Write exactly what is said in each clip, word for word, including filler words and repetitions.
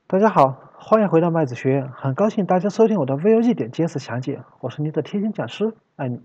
大家好，欢迎回到麦子学院，很高兴大家收听我的 V O G 点 J S 详解，我是您的贴心讲师艾米。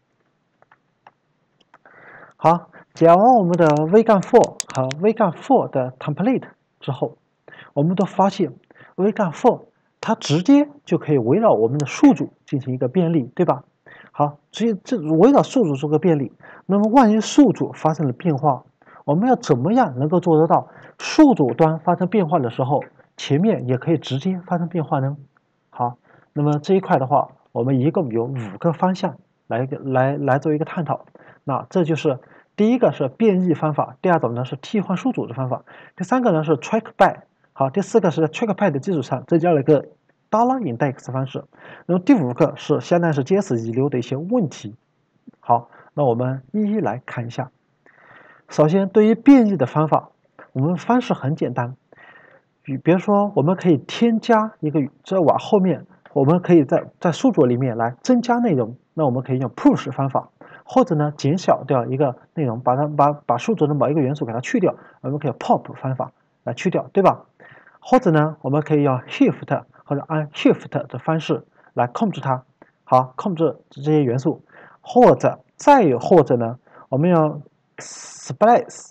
好，讲完我们的 V 杠 for 和 V 杠 for 的 template 之后，我们都发现 V 杠 for 它直接就可以围绕我们的数组进行一个便利，对吧？好，所以这围绕数组做个便利，那么万一数组发生了变化，我们要怎么样能够做得到数组端发生变化的时候，前面也可以直接发生变化呢？好，那么这一块的话，我们一共有五个方向来来来做一个探讨。那这就是第一个是变异方法，第二种呢是替换数组的方法，第三个呢是 track by， 好，第四个是在 track by 的基础上增加了一个 dollar index 方式，那么第五个是相当于是 J S 遗留的一些问题。好，那我们一一来看一下。首先，对于变异的方法，我们方式很简单。比比如说，我们可以添加一个，再往后面，我们可以在在数组里面来增加内容。那我们可以用 push 方法，或者呢减小掉一个内容，把它把把数组的某一个元素给它去掉，我们可以 pop 方法来去掉，对吧？或者呢，我们可以用 shift 或者按 shift 的方式来控制它，好，控制这些元素。或者再有或者呢，我们用 splice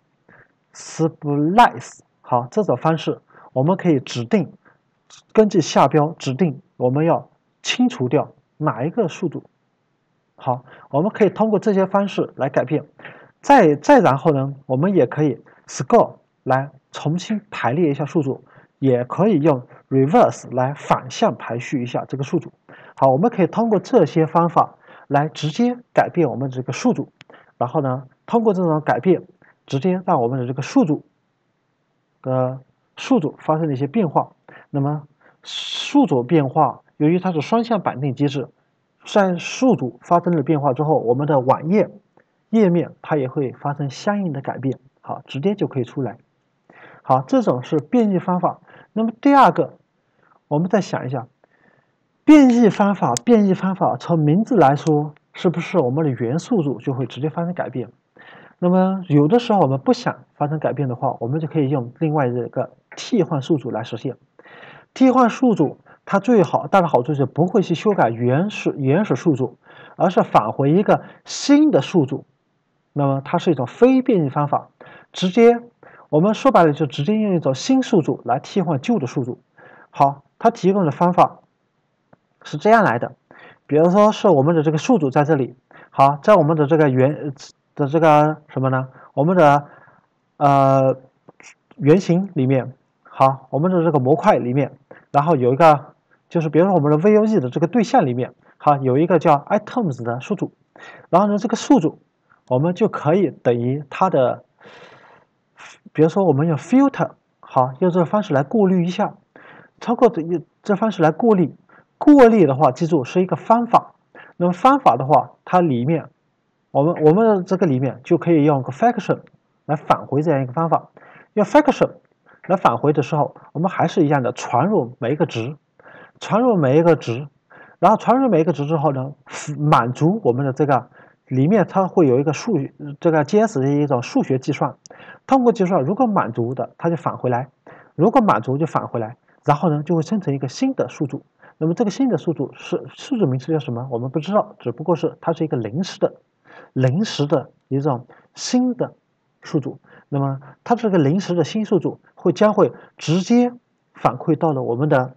splice 好这种方式。我们可以指定，根据下标指定我们要清除掉哪一个数组。好，我们可以通过这些方式来改变。再再然后呢，我们也可以 score 来重新排列一下数组，也可以用 reverse 来反向排序一下这个数组。好，我们可以通过这些方法来直接改变我们这个数组，然后呢，通过这种改变，直接让我们的这个数组的数组发生了一些变化。那么数组变化，由于它是双向绑定机制，在数组发生了变化之后，我们的网页页面它也会发生相应的改变。好，直接就可以出来。好，这种是变异方法。那么第二个，我们再想一下，变异方法，变异方法从名字来说，是不是我们的元数组就会直接发生改变？那么有的时候我们不想发生改变的话，我们就可以用另外一个替换数组来实现。替换数组它最好大的好处是不会去修改原始原始数组，而是返回一个新的数组。那么它是一种非变异方法，直接我们说白了就直接用一种新数组来替换旧的数组。好，它提供的方法是这样来的，比如说是我们的这个数组在这里，好，在我们的这个原的这个什么呢？我们的呃原型里面，好，我们的这个模块里面，然后有一个就是比如说我们的 V O E 的这个对象里面，好，有一个叫 items 的数组，然后呢这个数组我们就可以等于它的，比如说我们用 filter， 好，用这个方式来过滤一下，通过这这方式来过滤，过滤的话，记住是一个方法。那么方法的话，它里面我们我们的这个里面就可以用个 function 来返回这样一个方法。用 function 来返回的时候，我们还是一样的传入每一个值，传入每一个值，然后传入每一个值之后呢，满足我们的这个里面它会有一个数这个 J S 的一种数学计算，通过计算如果满足的它就返回来，如果满足就返回来，然后呢就会生成一个新的数组。那么这个新的数组是数组名词叫什么？我们不知道，只不过是它是一个临时的、临时的一种新的数组。那么它这个临时的新数组会将会直接反馈到了我们的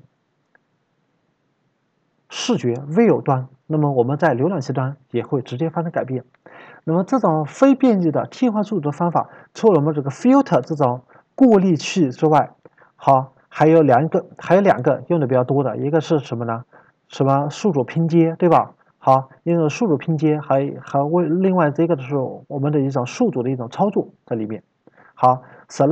视觉 view 端。那么我们在浏览器端也会直接发生改变。那么这种非变异的替换数组的方法，除了我们这个 filter 这种过滤器之外，好。还有两个，还有两个用的比较多的，一个是什么呢？什么数组拼接，对吧？好，因为数组拼接还还为另外这个就是我们的一种数组的一种操作在里面。好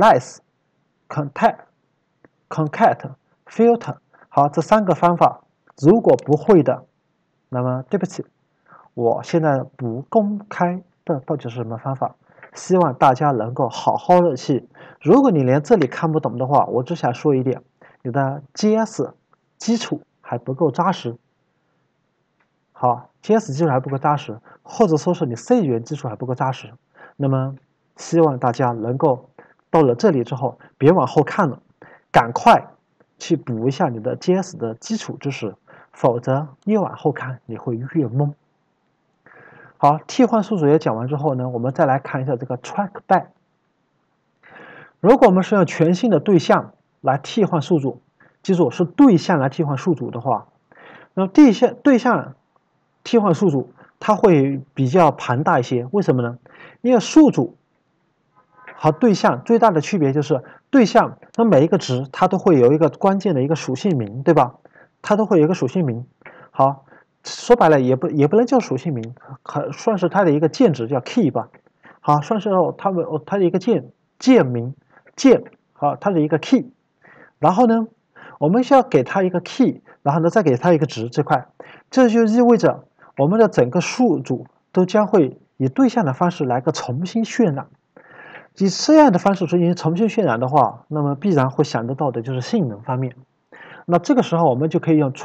，slice、concat、concat、filter， 好，这三个方法如果不会的，那么对不起，我现在不公开的到底是什么方法。希望大家能够好好的去，如果你连这里看不懂的话，我只想说一点，你的 J S 基础还不够扎实。好 ，J S 基础还不够扎实，或者说是你 C 语言基础还不够扎实，那么希望大家能够到了这里之后，别往后看了，赶快去补一下你的 J S 的基础知识，否则越往后看你会越懵。好，替换宿主也讲完之后呢，我们再来看一下这个 trackback。如果我们是用全新的对象来替换宿主，记住是对象来替换宿主的话，那么对象对象替换宿主它会比较庞大一些。为什么呢？因为宿主和对象最大的区别就是对象，那每一个值它都会有一个关键的一个属性名，对吧？它都会有一个属性名。好，说白了也不也不能叫属性名，可算是它的一个键值叫 key 吧。好，算是它们它的一个键键名键，好，它的一个 key。然后呢，我们需要给它一个 key， 然后呢再给它一个值这块，这就意味着我们的整个宿主都将会以对象的方式来个重新渲染。以这样的方式进行重新渲染的话，那么必然会想得到的就是性能方面。那这个时候我们就可以用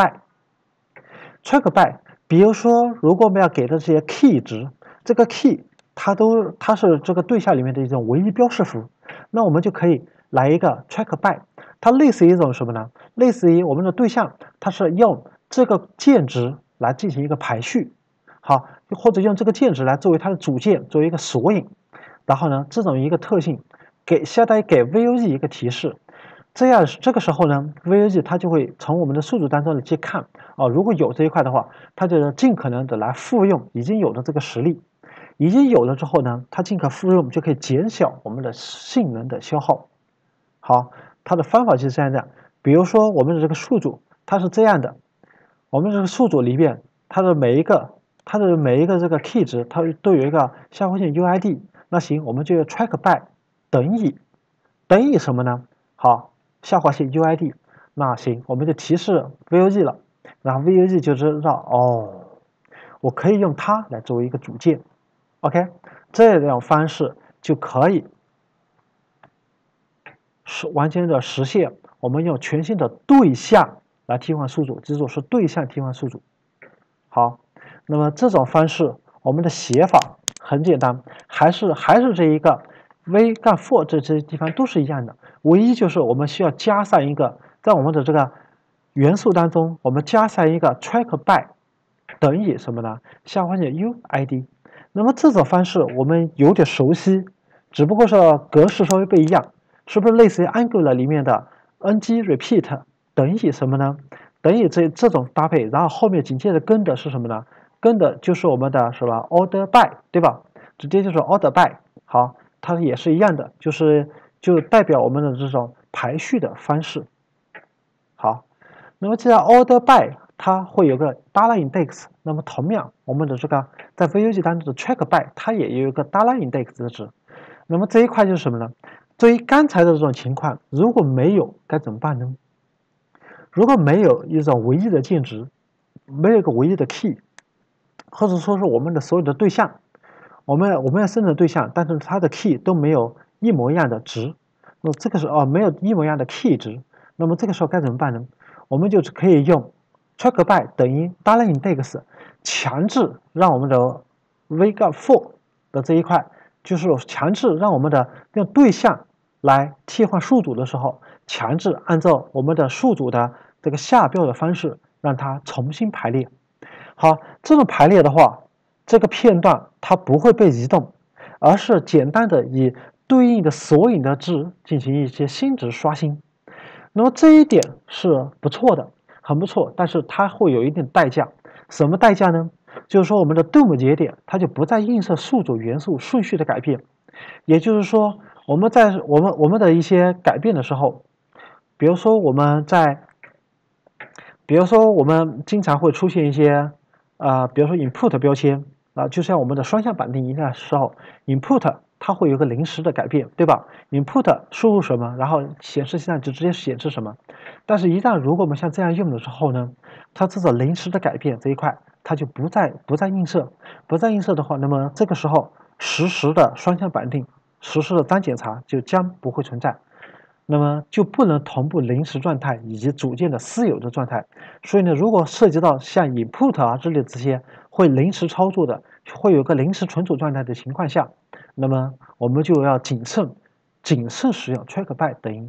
trackback。trackback， 比如说，如果我们要给的这些 key 值，这个 key 它都它是这个对象里面的一种唯一标识符，那我们就可以来一个 trackback。它类似于一种什么呢？类似于我们的对象，它是用这个键值来进行一个排序，好，或者用这个键值来作为它的主键，作为一个索引。然后呢，这种一个特性给相当于给 V O E 一个提示，这样这个时候呢 ，V O E 它就会从我们的宿主当中去看啊，如果有这一块的话，它就尽可能的来复用已经有的这个实例，已经有了之后呢，它尽可复用就可以减小我们的性能的消耗。好，它的方法就是这样的，比如说我们的这个宿主它是这样的，我们这个宿主里面它的每一个它的每一个这个 key 值它都有一个下划线 U I D。那行，我们就 trackback 等于等于什么呢？好，下划线 U I D。那行，我们就提示 V O E 了，然后 V O E 就知道哦，我可以用它来作为一个主键。OK， 这种方式就可以是完全的实现我们用全新的对象来替换宿主，记住是对象替换宿主。好，那么这种方式我们的写法很简单，还是还是这一个 v 杠 for 这这些地方都是一样的，唯一就是我们需要加上一个，在我们的这个元素当中，我们加上一个 trackback 等于什么呢？下划线 U I D。那么这种方式我们有点熟悉，只不过是格式稍微不一样，是不是类似于 Angular 里面的 ng repeat 等于什么呢？等于这这种搭配，然后后面紧接着跟的是什么呢？跟的就是我们的是吧 order by， 对吧？直接就是 order by。好，它也是一样的，就是就代表我们的这种排序的方式。好，那么既然 order by 它会有个 dollar index， 那么同样我们的这个在 V O E 当中的 trackback 它也有一个 dollar index 的值。那么这一块就是什么呢？对于刚才的这种情况，如果没有该怎么办呢？如果没有一种唯一的键值，没有一个唯一的 key， 或者说是我们的所有的对象，我们我们要生成对象，但是它的 key 都没有一模一样的值，那么这个时候哦没有一模一样的 key 值，那么这个时候该怎么办呢？我们就可以用 trackback 等于 dollar index 强制让我们的 v 杠 for 的这一块，就是强制让我们的用对象来替换宿主的时候，强制按照我们的宿主的这个下标的方式让它重新排列。好，这种排列的话，这个片段它不会被移动，而是简单的以对应的索引的值进行一些新值刷新。那么这一点是不错的，很不错，但是它会有一定代价。什么代价呢？就是说我们的 D O M 节点它就不再映射宿主元素顺序的改变，也就是说我们在我们我们的一些改变的时候，比如说我们在，比如说我们经常会出现一些，呃，比如说 input 标签啊、呃，就像我们的双向绑定一样的时候 ，input 它会有个临时的改变，对吧 ？input 输入什么，然后显示器上就直接显示什么。但是，一旦如果我们像这样用的时候呢，它这种临时的改变这一块，它就不再不再映射，不再映射的话，那么这个时候实时的双向绑定、实时的单检查就将不会存在。那么就不能同步临时状态以及组件的私有的状态，所以呢，如果涉及到像 input 啊之类的这些会临时操作的，会有个临时存储状态的情况下，那么我们就要谨慎，谨慎使用 trackback 等于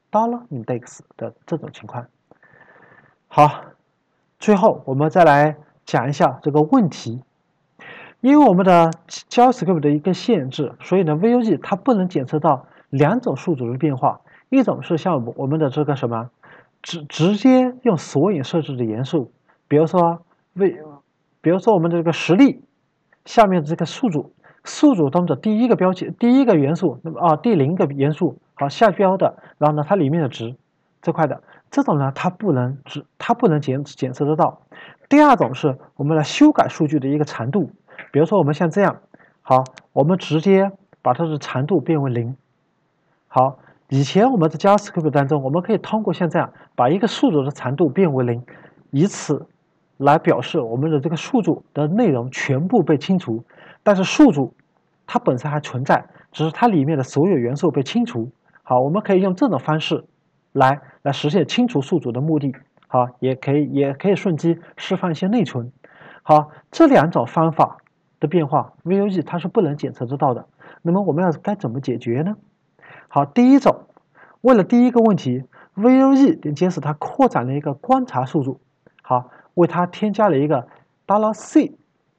$index 的这种情况。好，最后我们再来讲一下这个问题。因为我们的 JavaScript 的一个限制，所以呢 V U G 它不能检测到两种数组的变化，一种是像我们的这个什么，直直接用索引设置的元素，比如说 V， 比如说我们的这个实例下面的这个数组，数组中的第一个标记，第一个元素，那么啊第零个元素，好下标的，然后呢它里面的值这块的，这种呢它不能只它不能检检测得到。第二种是我们来修改数据的一个长度。比如说我们像这样，好，我们直接把它的长度变为零。好，以前我们在 JavaScript 当中，我们可以通过像这样把一个数组的长度变为零，以此来表示我们的这个数组的内容全部被清除。但是数组它本身还存在，只是它里面的所有元素被清除。好，我们可以用这种方式来来实现清除数组的目的。好，也可以也可以顺机释放一些内存。好，这两种方法的变化 V U G 它是不能检测得到的。那么我们要该怎么解决呢？好，第一种，为了第一个问题 ，V U G 点监视它扩展了一个观察数组，好，为它添加了一个 $C，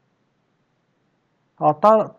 好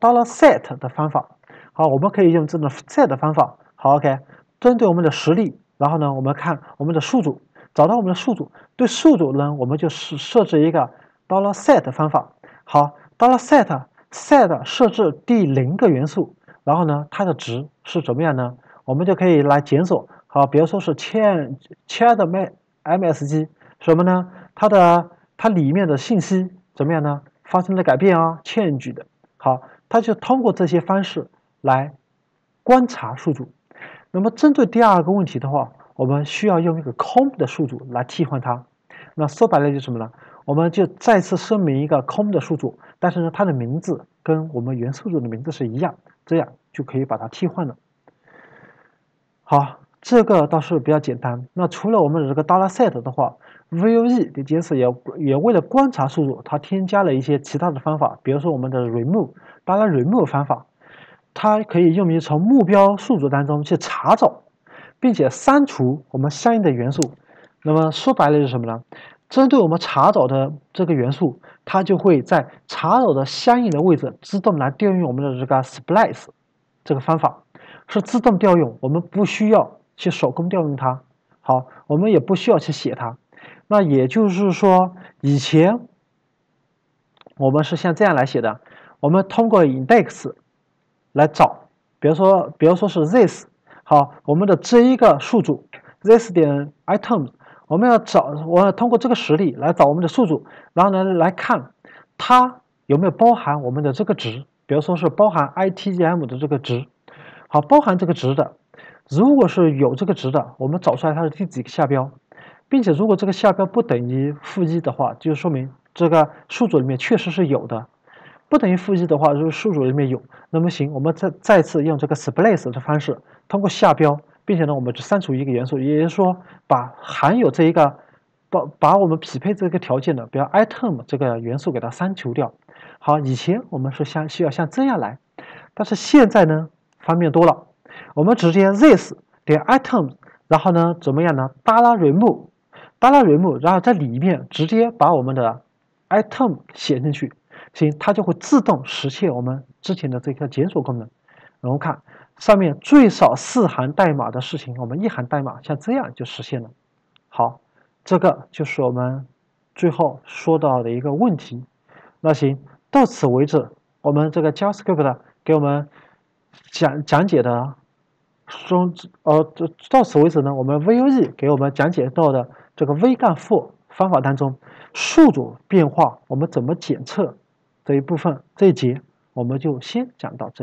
$set 的方法。好，我们可以用这种 set 的方法。好 ，OK， 针对我们的实例，然后呢，我们看我们的数组，找到我们的数组，对数组呢，我们就设设置一个 $set 方法。好 $set set 设置第零个元素，然后呢，它的值是怎么样呢？我们就可以来检索。好，比如说是 change change M S G 什么呢？它的它里面的信息怎么样呢？发生了改变啊 ，change 的。好，它就通过这些方式来观察数组。那么针对第二个问题的话，我们需要用一个空的数组来替换它。那说白了就是什么呢？我们就再次声明一个空的数组，但是呢，它的名字跟我们原数组的名字是一样，这样就可以把它替换了。好，这个倒是比较简单。那除了我们的这个 $set 的话 ，V U G 的监测也也为了观察数组，它添加了一些其他的方法，比如说我们的 remove $remove 方法，它可以用于从目标数组当中去查找，并且删除我们相应的元素。那么说白了是什么呢？针对我们查找的这个元素，它就会在查找的相应的位置自动来调用我们的这个 splice 这个方法，是自动调用，我们不需要去手工调用它。好，我们也不需要去写它。那也就是说，以前我们是像这样来写的，我们通过 index 来找，比如说，比如说是 this， 好，我们的这一个数组 this 点 items。我们要找，我要通过这个实例来找我们的数组，然后呢来看它有没有包含我们的这个值，比如说是包含 I T M 的这个值，好，包含这个值的，如果是有这个值的，我们找出来它的第几个下标，并且如果这个下标不等于负一的话，就说明这个数组里面确实是有的，不等于负一的话，就是数组里面有，那么行，我们再再次用这个 splice 的方式，通过下标。并且呢，我们只删除一个元素，也就是说，把含有这一个，把把我们匹配这个条件的，比如 item 这个元素给它删除掉。好，以前我们是像需要像这样来，但是现在呢，方便多了，我们直接 this 点 item， 然后呢怎么样呢 ？dollar remove，dollar remove， 然后在里面直接把我们的 item 写进去，行，它就会自动实现我们之前的这个检索功能。然后看。上面最少四行代码的事情，我们一行代码像这样就实现了。好，这个就是我们最后说到的一个问题。那行，到此为止，我们这个 JavaScript 给我们讲讲解的中，呃，到此为止呢，我们 V U G 给我们讲解到的这个 V 杠 for 方法当中，数组变化我们怎么检测这一部分这一节，我们就先讲到这里。